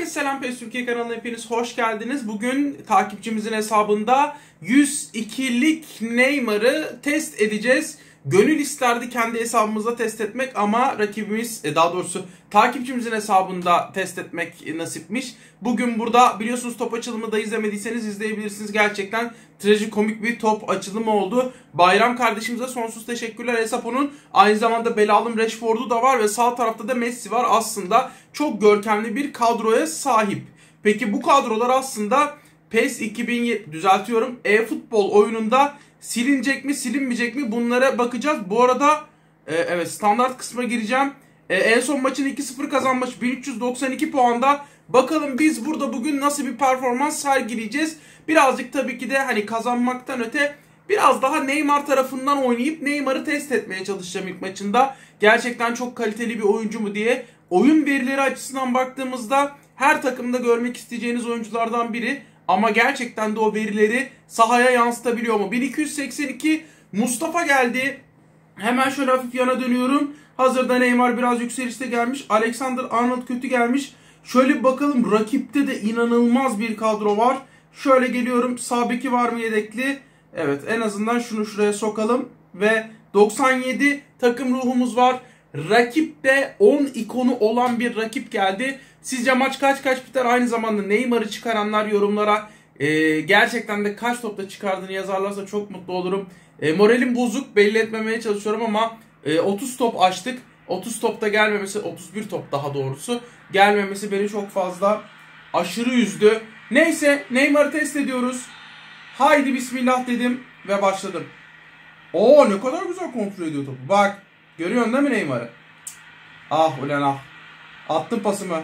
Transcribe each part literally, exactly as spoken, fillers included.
Herkese selam, PES Türkiye kanalına hepiniz hoş geldiniz. Bugün takipçimizin hesabında yüz ikilik Neymar'ı test edeceğiz. Gönül isterdi kendi hesabımızda test etmek ama rakibimiz, daha doğrusu takipçimizin hesabında test etmek nasipmiş. Bugün burada biliyorsunuz top açılımı da izlemediyseniz izleyebilirsiniz. Gerçekten trajikomik bir top açılımı oldu. Bayram kardeşimize sonsuz teşekkürler. Hesap onun. Aynı zamanda belalım Rashford'u da var ve sağ tarafta da Messi var. Aslında çok görkemli bir kadroya sahip. Peki bu kadrolar aslında PES iki bin yedi, düzeltiyorum, e-futbol oyununda silinecek mi silinmeyecek mi bunlara bakacağız. Bu arada e, evet standart kısma gireceğim. E, en son maçın iki sıfır kazanmış, bin üç yüz doksan iki puanda. Bakalım biz burada bugün nasıl bir performans sergileyeceğiz. Birazcık tabii ki de hani kazanmaktan öte biraz daha Neymar tarafından oynayıp Neymar'ı test etmeye çalışacağım ilk maçında. Gerçekten çok kaliteli bir oyuncu mu diye. Oyun verileri açısından baktığımızda her takımda görmek isteyeceğiniz oyunculardan biri. Ama gerçekten de o verileri sahaya yansıtabiliyor mu? bin iki yüz seksen iki Mustafa geldi. Hemen şöyle hafif yana dönüyorum. Hazırda Neymar biraz yükselişte gelmiş. Alexander-Arnold kötü gelmiş. Şöyle bir bakalım, rakipte de inanılmaz bir kadro var. Şöyle geliyorum. Sağ beki var mı yedekli? Evet, en azından şunu şuraya sokalım. Ve doksan yedi takım ruhumuz var. Rakipte on ikonu olan bir rakip geldi. Sizce maç kaç kaç biter? Aynı zamanda Neymar'ı çıkaranlar yorumlara e, gerçekten de kaç topta çıkardığını yazarlarsa çok mutlu olurum. E, moralim bozuk, belli etmemeye çalışıyorum ama e, otuz top açtık. otuz topta gelmemesi, otuz bir top daha doğrusu gelmemesi beni çok fazla aşırı üzdü. Neyse, Neymar'ı test ediyoruz. Haydi bismillah dedim ve başladım. Oo, ne kadar güzel kontrol ediyor topu. Bak, görüyorsun değil mi Neymar'ı? Ah ulan ah. Attım pasımı.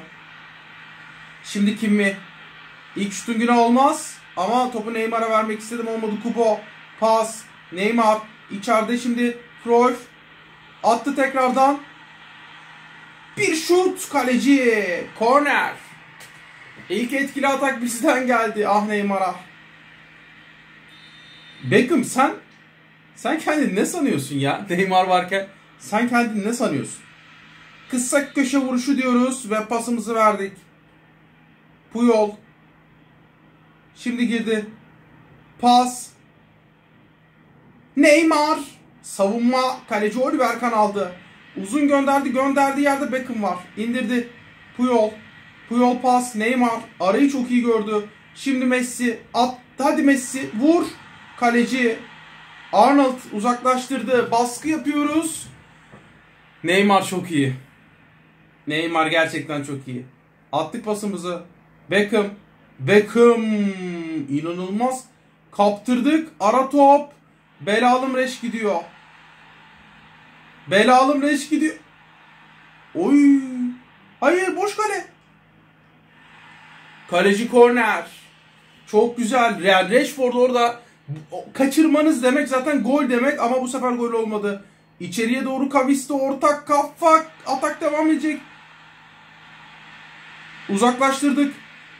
Şimdi kim mi? İlk şutun günah olmaz. Ama topu Neymar'a vermek istedim, olmadı. Kubo. Pas. Neymar. İçeride şimdi Cruyff. Attı tekrardan. Bir şut. Kaleci. Korner. İlk etkili atak bizden geldi. Ah Neymar'a. Beckham sen sen kendini ne sanıyorsun ya? Neymar varken sen kendini ne sanıyorsun? Kısa köşe vuruşu diyoruz ve pasımızı verdik. Puyol. Şimdi girdi. Pas. Neymar. Savunma. Kaleci Oliver Kahn aldı. Uzun gönderdi. Gönderdiği yerde Beckham var. İndirdi. Puyol. Puyol pas. Neymar. Arayı çok iyi gördü. Şimdi Messi. At. Hadi Messi. Vur. Kaleci. Arnold uzaklaştırdı. Baskı yapıyoruz. Neymar çok iyi. Neymar gerçekten çok iyi. Attık pasımızı. Beckham. Beckham. İnanılmaz. Kaptırdık. Ara top. Belalım Reş gidiyor. Belalım Reş gidiyor. Oy. Hayır, boş kale. Kaleci korner. Çok güzel. Yani Rashford orada kaçırmanız demek zaten gol demek ama bu sefer gol olmadı. İçeriye doğru kavisti, ortak kafa, atak devam edecek. Uzaklaştırdık.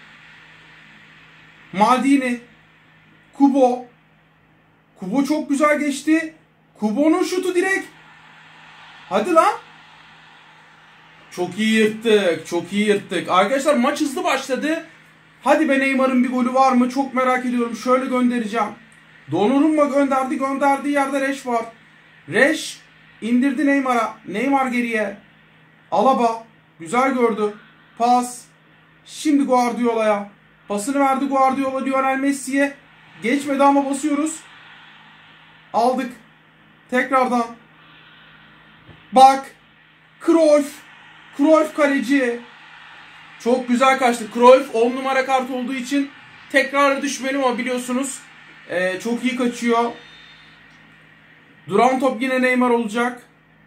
Maldini. Kubo. Kubo çok güzel geçti. Kubo'nun şutu direkt. Hadi lan. Çok iyi yırttık. Çok iyi yırttık. Arkadaşlar maç hızlı başladı. Hadi be, Neymar'ın bir golü var mı? Çok merak ediyorum. Şöyle göndereceğim. Donnarumma gönderdi. Gönderdiği yerde Reş var. Reş indirdi Neymar'a. Neymar geriye. Alaba. Güzel gördü. Pas. Şimdi Guardiola'ya. Pasını verdi Guardiola Lionel Messi'ye. Geçmedi ama basıyoruz. Aldık. Tekrardan. Bak. Cruyff. Cruyff kaleci. Çok güzel kaçtı. Cruyff on numara kart olduğu için tekrar düşmeyelim ama biliyorsunuz ee, çok iyi kaçıyor. Duran top yine Neymar olacak.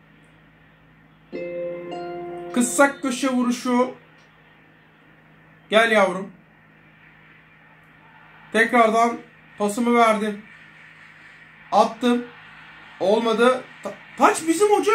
Kıssak köşe vuruşu. Gel yavrum. Tekrardan pasımı verdim. Attım. Olmadı. Ta taç bizim hoca.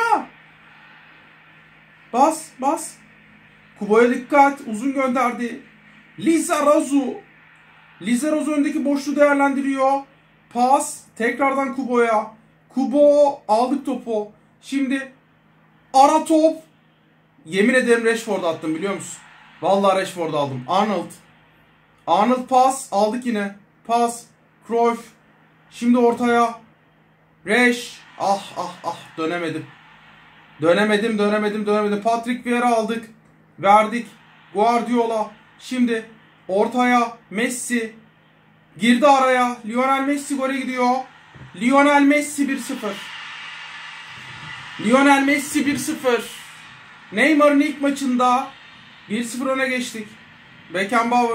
Bas bas. Kubo'ya dikkat. Uzun gönderdi. Lizarazu. Lizarazu öndeki boşluğu değerlendiriyor. Pas. Tekrardan Kubo'ya. Kubo. Aldık topu. Şimdi ara top. Yemin ederim Rashford'a attım, biliyor musun? Vallahi Rashford'u aldım. Arnold. Arnold pas. Aldık yine. Pas. Cruyff. Şimdi ortaya. Reş. Ah ah ah. Dönemedim. Dönemedim dönemedim dönemedim. Patrick Vieira aldık. Verdik. Guardiola. Şimdi ortaya. Messi. Girdi araya. Lionel Messi gole gidiyor. Lionel Messi bir sıfır. Lionel Messi bir sıfır. Neymar'ın ilk maçında bir sıfır öne geçtik. Beckenbauer.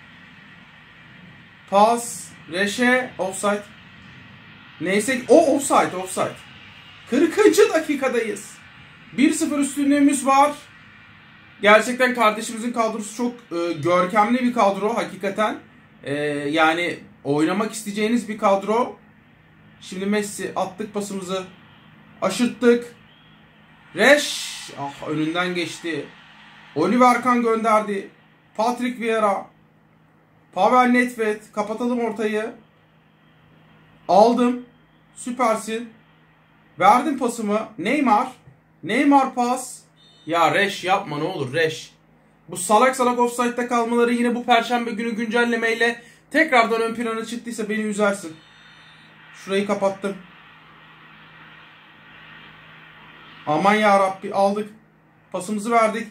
Pas. Reşe. Offside. Neyse. O offside. Offside. kırkıncı dakikadayız. bir sıfır üstünlüğümüz var. Gerçekten kardeşimizin kadrosu çok e, görkemli bir kadro. Hakikaten. E, yani oynamak isteyeceğiniz bir kadro. Şimdi Messi attık pasımızı. Aşırttık. Reş. Ah, önünden geçti. Oliver Kahn gönderdi. Patrick Vieira. Pavel Nedved. Kapatalım ortayı. Aldım. Süpersin. Verdim pasımı. Neymar. Neymar pas. Ya Reş yapma ne olur Reş. Bu salak salak offside'da kalmaları yine bu perşembe günü güncellemeyle tekrardan ön plana çıktıysa beni üzersin. Şurayı kapattım. Aman ya Rabbi, aldık. Pasımızı verdik.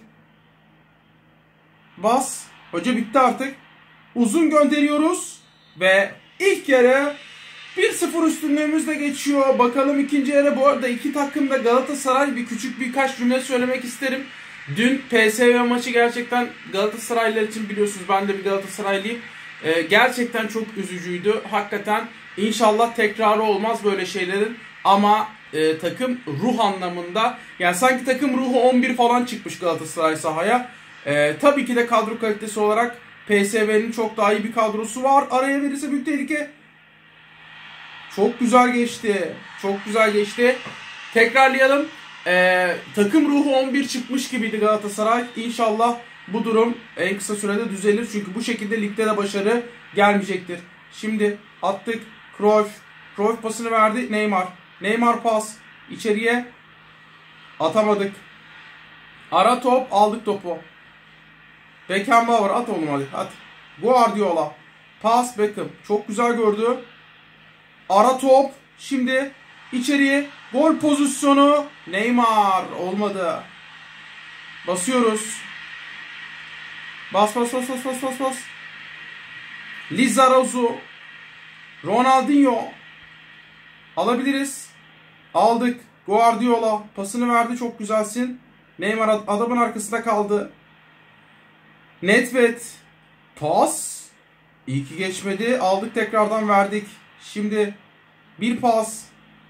Bas. Hoca bitti artık. Uzun gönderiyoruz. Ve ilk yarı bir sıfır üstünlüğümüzle geçiyor. Bakalım ikinci yarı. Bu arada iki takım da Galatasaray. Bir küçük birkaç cümle söylemek isterim. Dün P S V maçı gerçekten Galatasaraylılar için, biliyorsunuz ben de bir Galatasaraylıyım. Ee, gerçekten çok üzücüydü. Hakikaten inşallah tekrarı olmaz böyle şeylerin. Ama e, takım ruh anlamında, yani sanki takım ruhu on bir falan çıkmış Galatasaray sahaya. E, tabii ki de kadro kalitesi olarak P S V'nin çok daha iyi bir kadrosu var. Araya verirse büyük tehlike. Çok güzel geçti. Çok güzel geçti. Tekrarlayalım. Ee, takım ruhu on bir çıkmış gibiydi Galatasaray. İnşallah bu durum en kısa sürede düzelir. Çünkü bu şekilde ligde de başarı gelmeyecektir. Şimdi attık. Cruyff. Cruyff pasını verdi. Neymar. Neymar pas. İçeriye. Atamadık. Ara top. Aldık topu. Beckenbauer at oğlum hadi. Hadi. Guardiola. Pas Beckham. Çok güzel gördü. Ara top. Şimdi içeriye. Gol pozisyonu. Neymar. Olmadı. Basıyoruz. Bas bas bas bas bas bas bas. Lizarazu. Ronaldinho. Alabiliriz. Aldık. Guardiola. Pasını verdi. Çok güzelsin. Neymar adamın arkasında kaldı. Nedved. Pas. İyi ki geçmedi. Aldık, tekrardan verdik. Şimdi bir pas.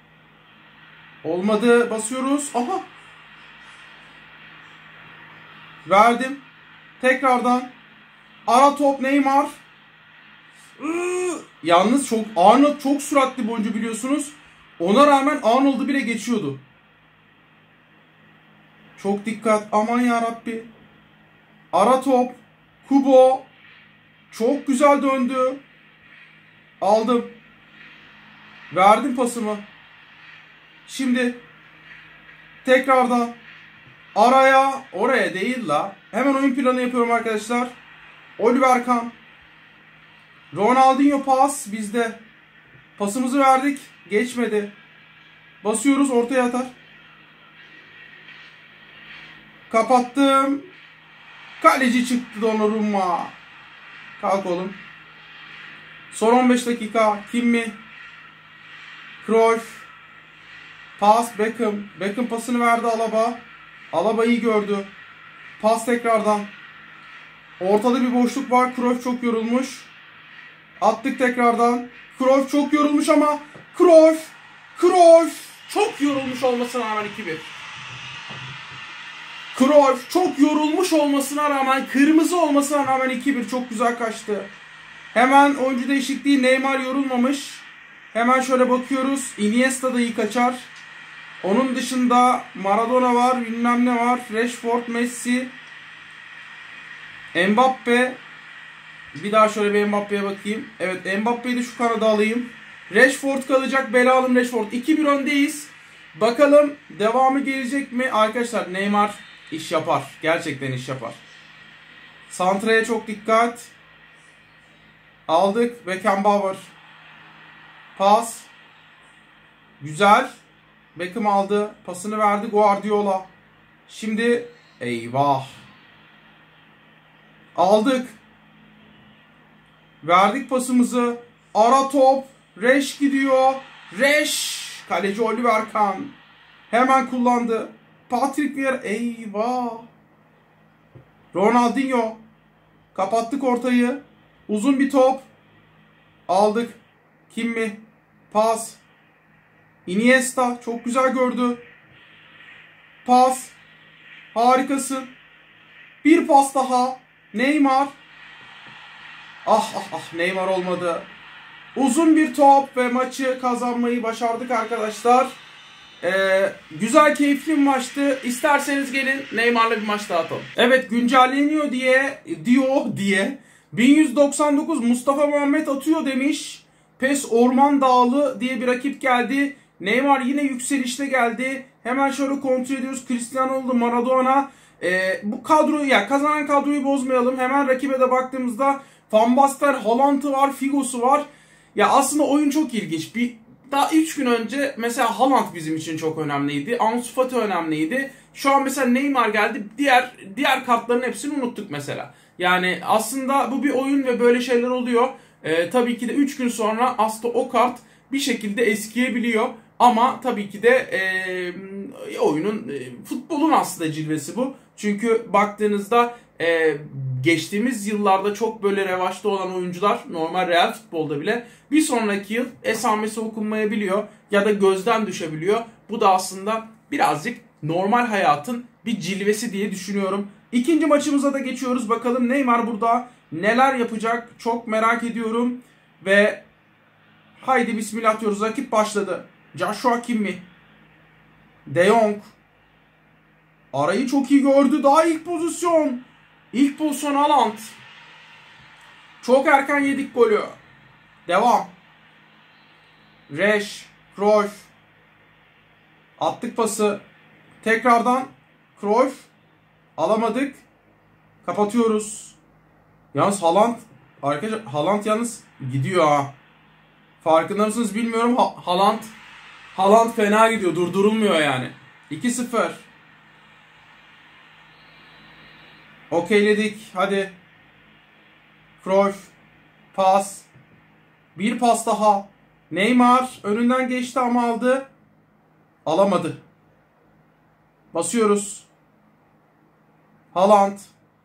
Olmadı. Basıyoruz. Aha. Verdim. Tekrardan. Ara top Neymar. Yalnız çok Arnold çok süratli bir oyuncu, biliyorsunuz. Ona rağmen Arnold'u bile geçiyordu. Çok dikkat. Aman ya Rabbi. Ara top. Kubo. Çok güzel döndü. Aldım. Verdim pasımı. Şimdi tekrardan araya, oraya değil la. Hemen oyun planı yapıyorum arkadaşlar. Oliver Kahn. Ronaldinho pas bizde. Pasımızı verdik. Geçmedi. Basıyoruz, ortaya atar. Kapattım. Kaleci çıktı Donnarumma. Kalk oğlum. Son on beş dakika. Kim mi? Cruyff. Pas Beckham. Beckham pasını verdi Alaba. Alaba iyi gördü. Pas tekrardan. Ortada bir boşluk var. Cruyff çok yorulmuş. Attık tekrardan. Cruyff çok yorulmuş ama Cruyff. Cruyff çok yorulmuş olmasına rağmen iki bir. Cruyff çok yorulmuş olmasına rağmen, kırmızı olmasına rağmen iki bir. Çok güzel kaçtı. Hemen oyuncu değişikliği. Neymar yorulmamış. Hemen şöyle bakıyoruz. Iniesta da iyi kaçar. Onun dışında Maradona var, bilmem ne var. Rashford, Messi, Mbappe. Bir daha şöyle bir Mbappe'ye bakayım. Evet, Mbappe'yi de şu kanada alayım. Rashford kalacak. Belalım Rashford. iki bir öndeyiz. Bakalım devamı gelecek mi? Arkadaşlar Neymar iş yapar. Gerçekten iş yapar. Santra'ya çok dikkat. Aldık. Beckenbauer. Pas. Güzel. Beckham aldı. Pasını verdi Guardiola. Şimdi eyvah. Aldık. Verdik pasımızı. Ara top. Reş gidiyor. Reş. Kaleci Oliver Kahn. Hemen kullandı. Patrick Vieira. Eyvah. Ronaldinho. Kapattık ortayı. Uzun bir top. Aldık. Kim mi? Pas. Iniesta. Çok güzel gördü. Pas. Harikasın. Bir pas daha. Neymar. Ah ah ah, Neymar olmadı. Uzun bir top ve maçı kazanmayı başardık arkadaşlar. Ee, güzel, keyifli bir maçtı. İsterseniz gelin Neymar'la bir maç daha atalım. Evet, güncelleniyor diye diyor diye bin yüz doksan dokuz Mustafa Muhammed atıyor demiş. PES Orman Dağlı diye bir rakip geldi. Neymar yine yükselişte geldi. Hemen şöyle kontrol ediyoruz. Cristiano Ronaldo, Maradona. Ee, bu kadroyu, ya kazanan kadroyu bozmayalım. Hemen rakibe de baktığımızda Van Basten, Haaland'ı var, Figo'su var. Ya aslında oyun çok ilginç. Bir daha üç gün önce mesela Haaland bizim için çok önemliydi. Ansu Fati önemliydi. Şu an mesela Neymar geldi. Diğer diğer kartların hepsini unuttuk mesela. Yani aslında bu bir oyun ve böyle şeyler oluyor. Ee, tabii ki de üç gün sonra aslında o kart bir şekilde eskiyebiliyor. Ama tabii ki de e, oyunun, e, futbolun aslında cilvesi bu. Çünkü baktığınızda e, geçtiğimiz yıllarda çok böyle revaçta olan oyuncular, normal real futbolda bile bir sonraki yıl esamesi okunmayabiliyor ya da gözden düşebiliyor. Bu da aslında birazcık normal hayatın bir cilvesi diye düşünüyorum. İkinci maçımıza da geçiyoruz. Bakalım Neymar burada neler yapacak, çok merak ediyorum. Ve haydi bismillah diyoruz. Rakip başladı. Joshua Kimmich. De Jong. Arayı çok iyi gördü. Daha ilk pozisyon. İlk pozisyon Haaland. Çok erken yedik golü. Devam. Reş. Cruyff. Attık pası. Tekrardan Cruyff. Alamadık. Kapatıyoruz. Yalnız Haaland, arkadaşlar Haaland yalnız gidiyor ha. Farkında mısınız bilmiyorum. Ha Haaland Haaland fena gidiyor. Durdurulmuyor yani. iki sıfır. Okeyledik. Hadi. Cruyff. Pas. Bir pas daha. Neymar önünden geçti ama aldı. Alamadı. Basıyoruz. Haaland.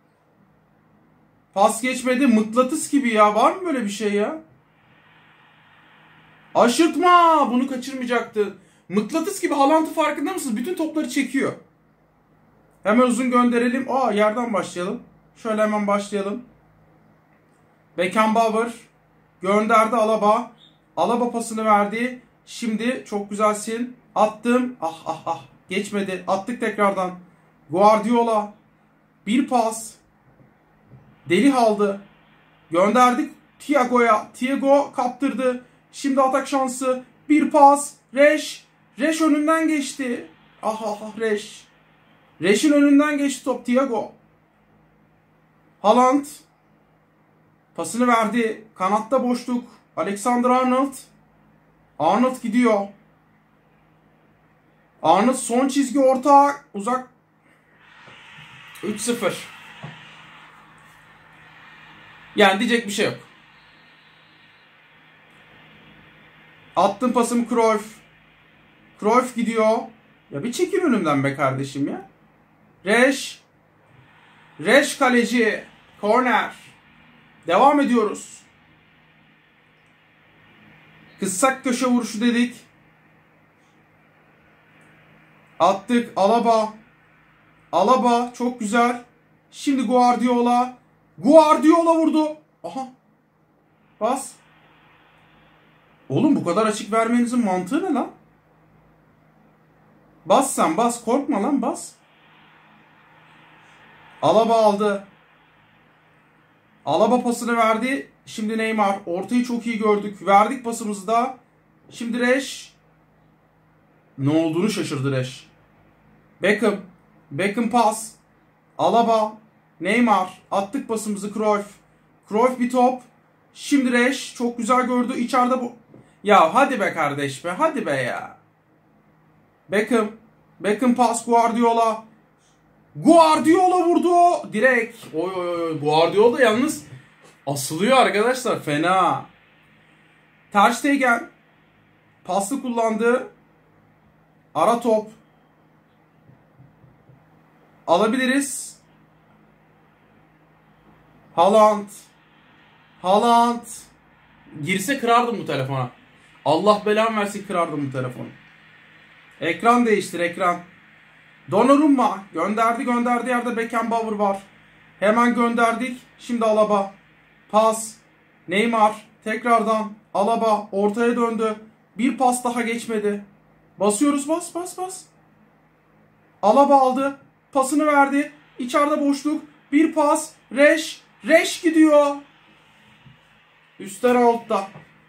Pas geçmedi. Mıknatıs gibi ya. Var mı böyle bir şey ya? Aşırtma. Bunu kaçırmayacaktı. Mıknatıs gibi Haaland'ı farkında mısınız? Bütün topları çekiyor. Hemen uzun gönderelim. Aa, yerden başlayalım. Şöyle hemen başlayalım. Beckenbauer gönderdi Alaba. Alaba pasını verdi. Şimdi çok güzelsin. Attım. Ah ah ah. Geçmedi. Attık tekrardan. Guardiola. Bir pas. Deli aldı. Gönderdik Thiago'ya. Thiago kaptırdı. Şimdi atak şansı. Bir pas. Reş. Reş önünden geçti. Ah ah ah Reş. Reş'in önünden geçti top. Thiago. Haaland. Pasını verdi. Kanatta boşluk. Alexander Arnold. Arnold gidiyor. Arnold son çizgi orta. Uzak. üç sıfır. Yani diyecek bir şey yok. Attım pasımı Cruyff. Cruyff gidiyor. Ya bir çekil önümden be kardeşim ya. Reş. Reş kaleci. Korner. Devam ediyoruz. Kıssak köşe vuruşu dedik. Attık. Alaba. Alaba çok güzel. Şimdi Guardiola. Guardiola vurdu. Aha. Bas. Oğlum bu kadar açık vermenizin mantığı ne lan? Bas sen bas. Korkma lan bas. Alaba aldı. Alaba pasını verdi. Şimdi Neymar. Ortayı çok iyi gördük. Verdik pasımızı da. Şimdi Reş. Ne olduğunu şaşırdı Reş. Beckham. Beckham pas. Alaba. Neymar. Attık pasımızı Cruyff. Cruyff bir top. Şimdi Reş. Çok güzel gördü. İçeride bu. Ya hadi be kardeş be. Hadi be ya. Beckham. Beckham pas Guardiola. Guardiola vurdu. Direkt. Oy oy oy. Guardiola yalnız asılıyor arkadaşlar. Fena. Ter Stegen. Paslı kullandı. Ara top. Alabiliriz. Haaland. Haaland. Girse kırardım bu telefona. Allah belamı versin, kırardım bu telefonu. Ekran değiştir, ekran. Donnarumma. Gönderdi gönderdi yerde Beckenbauer var. Hemen gönderdik. Şimdi Alaba. Pas. Neymar. Tekrardan Alaba. Ortaya döndü. Bir pas daha geçmedi. Basıyoruz, bas bas bas. Alaba aldı. Pasını verdi. İçeride boşluk. Bir pas. Reş. Reş gidiyor. Üstten altta.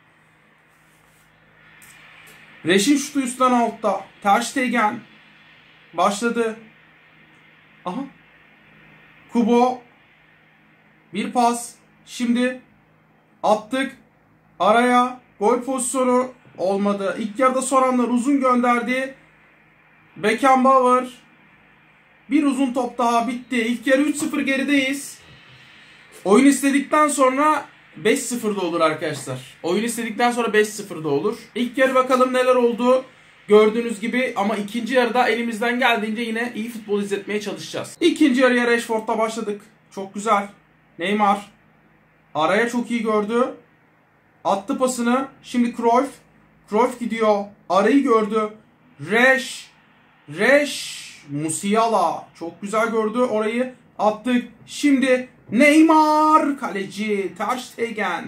Reş'in şutu üstten altta. Ter Stegen. Başladı. Aha. Kubo. Bir pas. Şimdi attık. Araya. Gol pozisyonu olmadı. İlk yarıda soranlar uzun gönderdi. Beckenbauer. Bir uzun top daha bitti. İlk yarı üç sıfır gerideyiz. Oyun istedikten sonra beş sıfır da olur arkadaşlar. Oyun istedikten sonra beş sıfır da olur. İlk yarı bakalım neler oldu. Gördüğünüz gibi, ama ikinci yarıda elimizden geldiğince yine iyi futbol izletmeye çalışacağız. İkinci yarıya Rashford'la başladık. Çok güzel. Neymar. Araya çok iyi gördü. Attı pasını. Şimdi Cruyff. Cruyff gidiyor. Arayı gördü. Reş. Reş. Musiala. Çok güzel gördü. Orayı attık. Şimdi Neymar. Kaleci. Ter Stegen.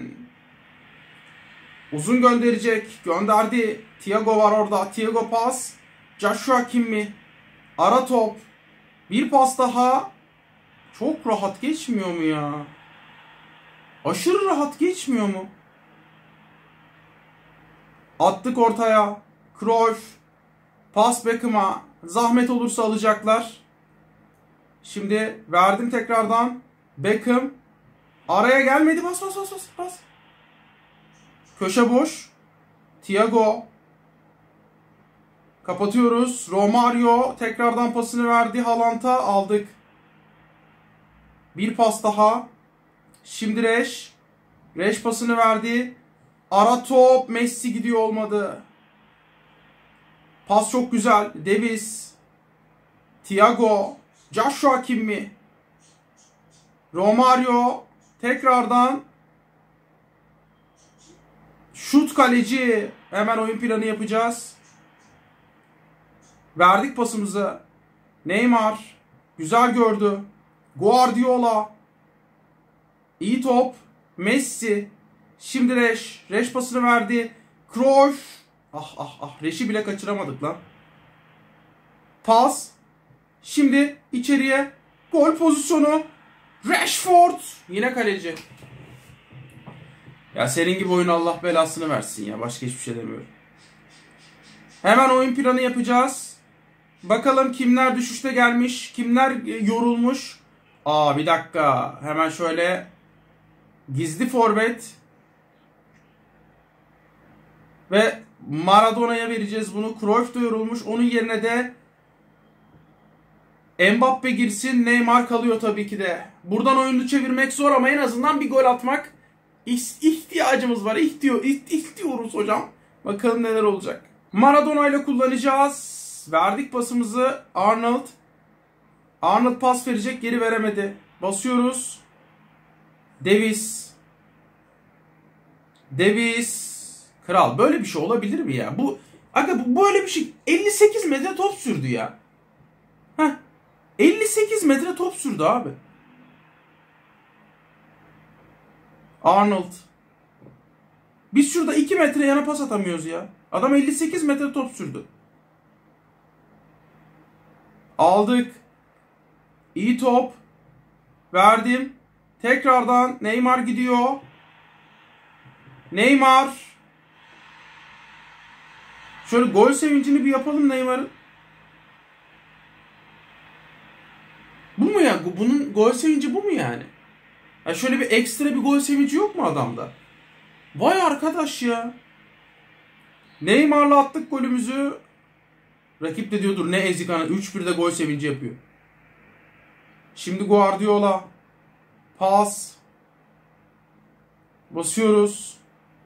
Uzun gönderecek. Gönderdi. Thiago var orada. Thiago pas. Joshua Kimmich. Ara top. Bir pas daha. Çok rahat geçmiyor mu ya? Aşırı rahat geçmiyor mu? Attık ortaya. Cruyff. Pas Beckham'a. Zahmet olursa alacaklar. Şimdi verdim tekrardan. Beckham. Araya gelmedi. Bas bas bas bas. bas. Köşe boş. Thiago. Kapatıyoruz. Romario tekrardan pasını verdi. Haaland'a aldık. Bir pas daha. Şimdi Reş. Reş pasını verdi. Ara top. Messi gidiyor, olmadı. Pas çok güzel. Davis. Thiago. Joshua Kimmich. Romario. Tekrardan. Şut kaleci. Hemen oyun planı yapacağız. Verdik pasımızı. Neymar. Güzel gördü. Guardiola. İyi top. Messi. Şimdi Reş. Reş pasını verdi. Cruyff. Ah ah ah. Reş'i bile kaçıramadık lan. Pas. Şimdi içeriye. Gol pozisyonu. Rashford. Yine kaleci. Ya senin gibi oyun Allah belasını versin ya. Başka hiçbir şey demiyorum. Hemen oyun planı yapacağız. Bakalım kimler düşüşte gelmiş. Kimler yorulmuş. Aa bir dakika. Hemen şöyle. Gizli forvet. Ve Maradona'ya vereceğiz bunu. Cruyff da yorulmuş. Onun yerine de Mbappe girsin. Neymar kalıyor tabii ki de. Buradan oyunu çevirmek zor ama en azından bir gol atmak ihtiyacımız var. İhtiyor, istiyoruz hocam. Bakalım neler olacak. Maradona ile kullanacağız. Verdik pasımızı. Arnold. Arnold pas verecek. Geri veremedi. Basıyoruz. Davis. Davis. Kral. Böyle bir şey olabilir mi ya? Bu aga bu böyle bir şey. elli sekiz metre top sürdü ya. Heh. elli sekiz metre top sürdü abi. Arnold. Biz şurada iki metre yana pas atamıyoruz ya. Adam elli sekiz metre top sürdü. Aldık. İyi top. Verdim. Tekrardan Neymar gidiyor. Neymar. Şöyle gol sevincini bir yapalım Neymar'ın. Bu mu ya? Bunun gol sevinci bu mu yani? Ya şöyle bir ekstra bir gol sevinci yok mu adamda? Vay arkadaş ya. Neymar'la attık golümüzü. Rakip de diyordur ne ezik ana. üç birde gol sevinci yapıyor. Şimdi Guardiola. Pas. Basıyoruz.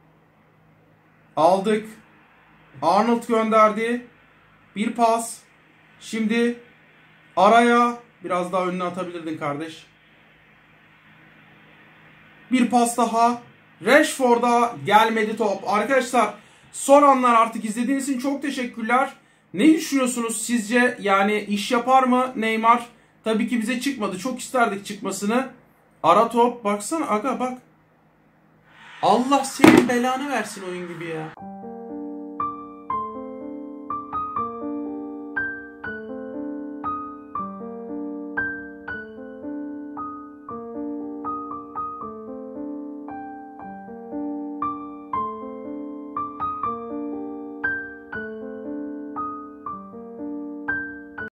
Aldık. Arnold gönderdi. Bir pas. Şimdi araya biraz daha önüne atabilirdin kardeş. Bir pas daha. Rashford'a gelmedi top. Arkadaşlar son anlar artık izlediğiniz için çok teşekkürler. Ne düşünüyorsunuz sizce? Yani iş yapar mı Neymar? Tabii ki bize çıkmadı. Çok isterdik çıkmasını. Ara top. Baksana aga bak. Allah senin belanı versin oyun gibi ya.